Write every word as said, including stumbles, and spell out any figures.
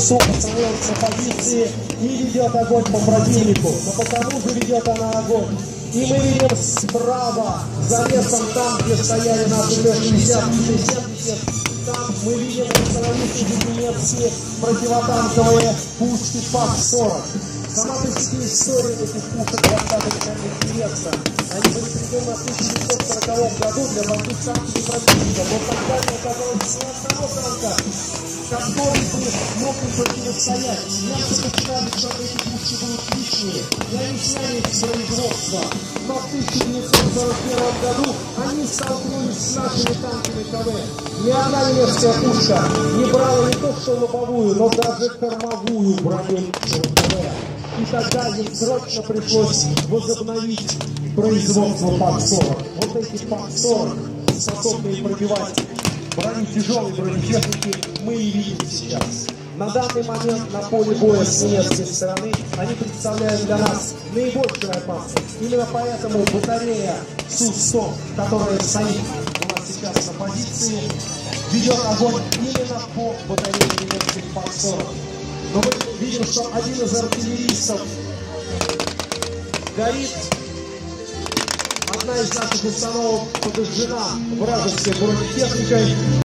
СУ остановилась на позиции и ведет огонь по противнику. Но по кому же ведет она огонь? И мы видим справа, за лесом, там, где стояли наши Т шестьдесят и Т семьдесят, там мы видим установившиеся немецкие противотанковые пушки ПАК-сорок. Сама по себе история этих пушек достаточно интересна. Они были придуманы в тысяча девятьсот сороковом году для борьбы с танками противника. Но тогда не оказалось ни одного танка, который бы мог им противостоять. Немцы посчитали, что эти пушки будут лишние, и они сняли их с производства. Но в тысяча девятьсот сорок первом году они столкнулись с нашими танками КВ. Ни одна немецкая пушка не брала не то что лобовую, но даже кормовую броню КВ. И тогда им срочно пришлось возобновить производство ПАК-сорок. Вот эти ПАК-сорок, способные пробивать брони тяжелой бронетехники, мы и видим сейчас. На данный момент на поле боя с немецкой стороны они представляют для нас наибольшую опасность. Именно поэтому батарея Су сто, которая стоит у нас сейчас на позиции, ведет огонь именно по батарее немецких ПАК-сорок. Но мы видим, что один из артиллеристов горит. Одна из наших установок подожжена вражеской бронетехникой.